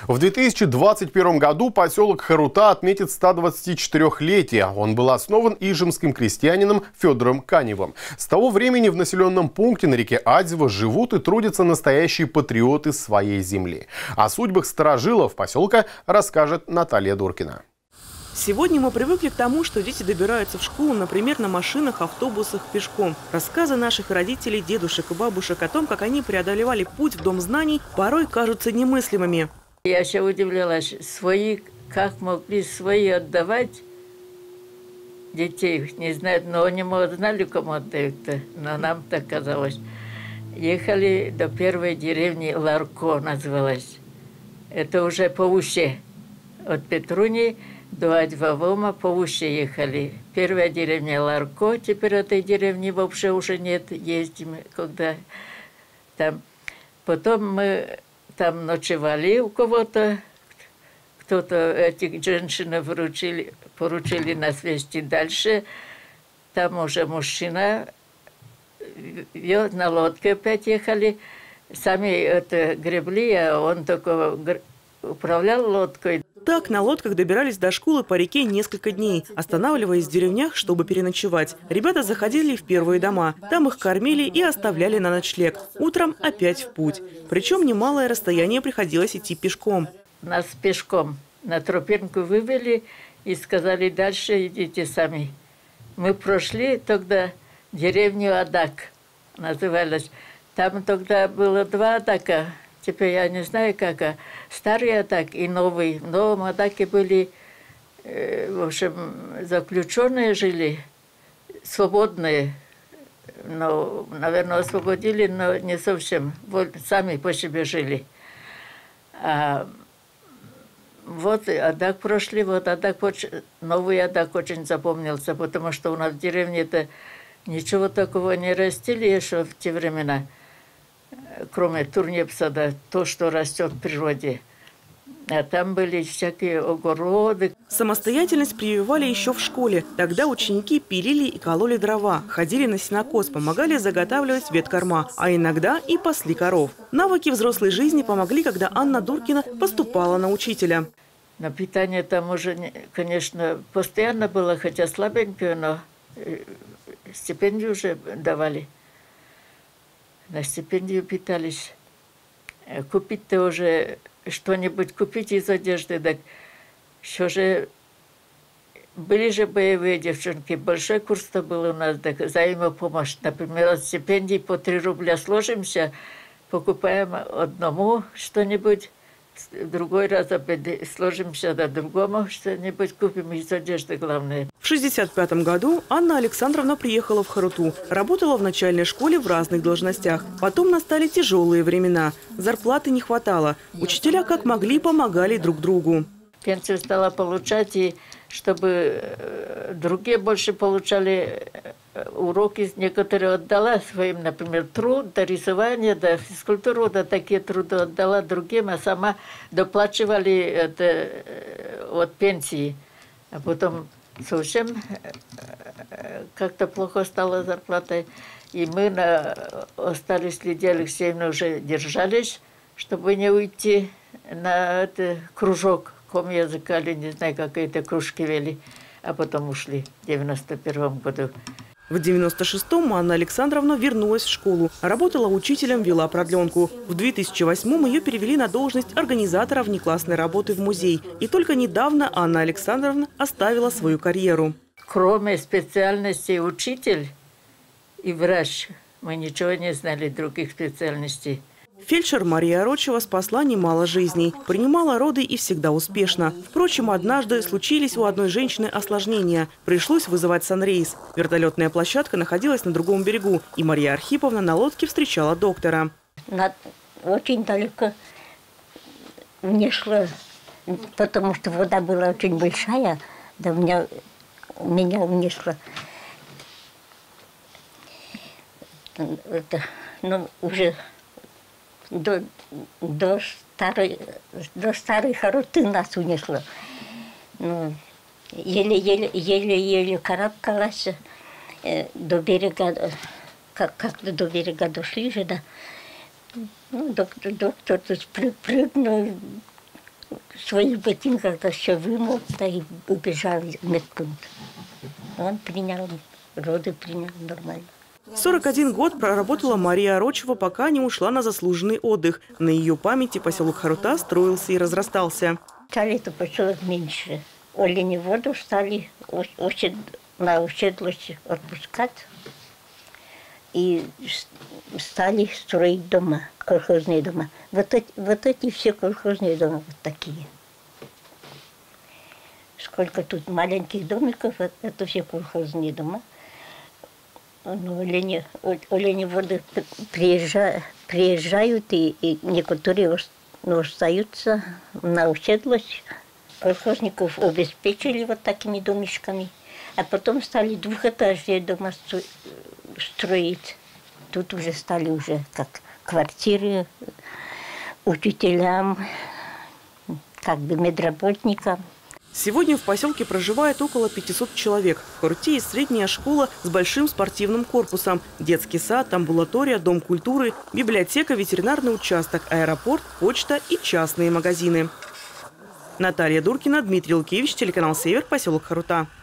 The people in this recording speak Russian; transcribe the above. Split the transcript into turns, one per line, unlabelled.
В 2021 году поселок Харута отметит 124-летие. Он был основан ижемским крестьянином Федором Каневым. С того времени в населенном пункте на реке Адзева живут и трудятся настоящие патриоты своей земли. О судьбах старожилов поселка расскажет Наталья Дуркина.
Сегодня мы привыкли к тому, что дети добираются в школу, например, на машинах, автобусах, пешком. Рассказы наших родителей, дедушек и бабушек о том, как они преодолевали путь в Дом знаний, порой кажутся немыслимыми.
Я еще удивлялась, как могли свои отдавать детей, не знаю, но они, может, знали, кому отдают-то, но нам так казалось. Ехали до первой деревни Ларко, называлась. Это уже по Уще. От Петруни до Адьвавома по Уще ехали. Первая деревня Ларко, теперь этой деревни вообще уже нет, ездим, когда там. Потом мы там ночевали у кого-то, кто-то этих женщин поручили нас вести дальше. Там уже мужчина вез, на лодке опять ехали. Сами это гребли, а он только управлял лодкой.
Так на лодках добирались до школы по реке несколько дней, останавливаясь в деревнях, чтобы переночевать. Ребята заходили в первые дома. Там их кормили и оставляли на ночлег. Утром опять в путь. Причем немалое расстояние приходилось идти пешком.
Нас пешком на тропинку вывели и сказали: дальше идите сами. Мы прошли тогда деревню Адак, называлась. Там тогда было 2 Адака. Теперь я не знаю, как. Старый Адак и новый. В новом Адаке были, в общем, заключенные жили, свободные. Но, наверное, освободили, но не совсем. Сами по себе жили. Вот Адак прошли, вот Адак, новый Адак очень запомнился, потому что у нас в деревне-то ничего такого не растили еще в те времена, кроме турнепса, да, то, что растет в природе. А там были всякие огороды.
Самостоятельность прививали еще в школе. Тогда ученики пилили и кололи дрова, ходили на сенокос, помогали заготавливать веткорма, а иногда и пасли коров. Навыки взрослой жизни помогли, когда Анна Дуркина поступала на учителя.
На питание там уже, конечно, постоянно было, хотя слабенькое, но стипендию уже давали. На стипендию питались. Купить-то уже что-нибудь купить из одежды, так еще же были же боевые девчонки. Большой курс-то был у нас, так взаимопомощь. Например, от стипендий по 3 рубля сложимся, покупаем одному что-нибудь, в другой раз опять сложимся, до другому что-нибудь купим из одежды, главное.
В 1965 году Анна Александровна приехала в Харуту. Работала в начальной школе в разных должностях. Потом настали тяжелые времена. Зарплаты не хватало. Учителя как могли помогали друг другу.
Пенсию стала получать, и чтобы другие больше получали уроки, некоторые отдала своим, например, труд, до рисования, до физкультуры, да, такие труды отдала другим, а сама доплачивали это от пенсии. А потом совсем как-то плохо стала зарплата. И мы остались, Лидия Алексеевна, уже держались, чтобы не уйти на кружок ком языка, или не знаю, какие-то кружки вели, а потом ушли в 1991 году.
В 1996-м Анна Александровна вернулась в школу. Работала учителем, вела продленку. В 2008-м ее перевели на должность организатора внеклассной работы в музей. И только недавно Анна Александровна оставила свою карьеру.
Кроме специальности учитель и врач, мы ничего не знали, других специальностей.
Фельдшер Мария Рочева спасла немало жизней. Принимала роды и всегда успешно. Впрочем, однажды случились у одной женщины осложнения. Пришлось вызывать санрейс. Вертолетная площадка находилась на другом берегу, и Мария Архиповна на лодке встречала доктора.
Очень далеко внесла, потому что вода была очень большая, да меня внесла. Уже до старой Харуты нас унесло. Еле-еле карабкалась до берега, как-то до берега дошли же, да. Доктор тут прыгнул, в своих ботинках да все вымыл, да и убежал в медпункт. Он принял, роды принял нормально.
41 год проработала Мария Орочева, пока не ушла на заслуженный отдых. На ее памяти поселок Харута строился и разрастался.
Стали это поселок меньше. Оленеводу стали на оседлость отпускать. И стали строить дома, колхозные дома. Вот эти все колхозные дома вот такие. Сколько тут маленьких домиков, это все колхозные дома. Ну, оленеводы приезжают, и некоторые остаются на оседлость. Колхозников обеспечили вот такими домишками, а потом стали двухэтажные дома строить. Тут уже стали как квартиры учителям, как бы медработникам.
Сегодня в поселке проживает около 500 человек. В Харуте есть средняя школа с большим спортивным корпусом, детский сад, амбулатория, дом культуры, библиотека, ветеринарный участок, аэропорт, почта и частные магазины. Наталья Дуркина, Дмитрий Лукевич, телеканал «Север», поселок Харута.